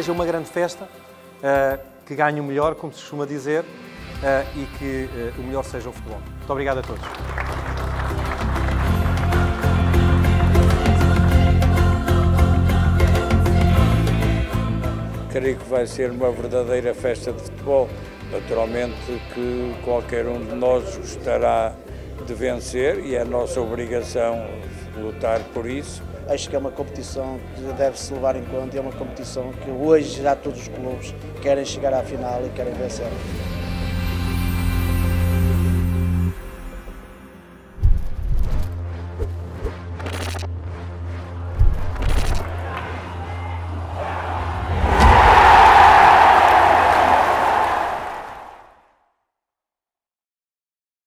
seja uma grande festa, que ganhe o melhor, como se costuma dizer, e que o melhor seja o futebol. Muito obrigado a todos. Creio que vai ser uma verdadeira festa de futebol. Naturalmente que qualquer um de nós gostará de vencer e é a nossa obrigação lutar por isso. Acho que é uma competição que deve-se levar em conta e é uma competição que hoje já todos os clubes querem chegar à final e querem vencer.